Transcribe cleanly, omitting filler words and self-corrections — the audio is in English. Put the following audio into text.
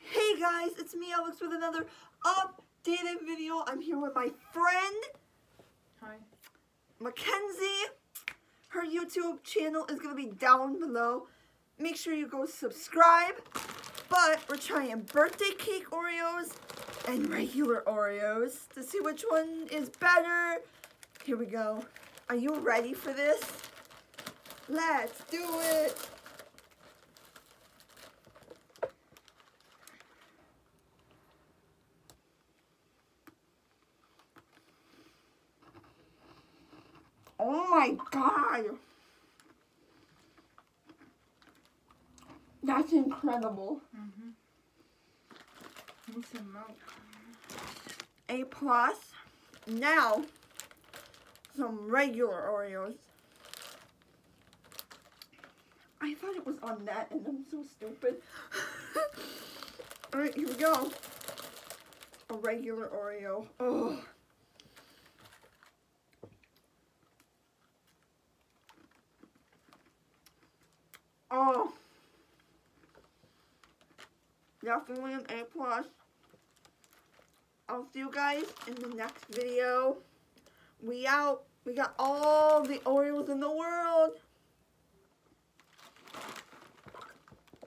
Hey guys, it's me Alex with another updated video. I'm here with my friend, Hi. Mckenzie. Her YouTube channel is going to be down below. Make sure you go subscribe. But we're trying birthday cake Oreos and regular Oreos to see which one is better. Here we go. Are you ready for this? Let's do it. Oh my God. That's incredible. Need some milk. A plus. Now, some regular Oreos. I thought it was on that and I'm so stupid. Alright, here we go. A regular Oreo. Oh. Oh. Definitely an A plus. I'll see you guys in the next video. We out. We got all the Oreos in the world.